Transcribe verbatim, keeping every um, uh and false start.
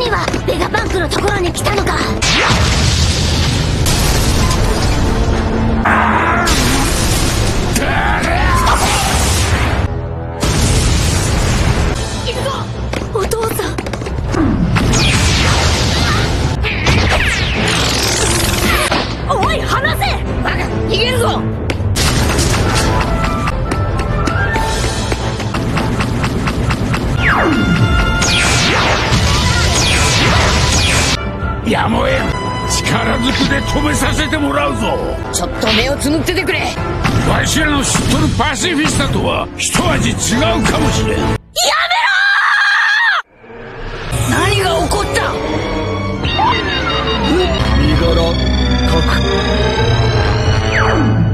にはベガバンクのところに来たのか。行くぞお父さん。おい離せバカ、逃げるぞ。 やむを得ん。力ずくで止めさせてもらうぞ。 ちょっと目をつむっててくれ。 わしらの知っとるパシフィスタとは一味違うかもしれん。やめろー。何が起こった。 身柄確保。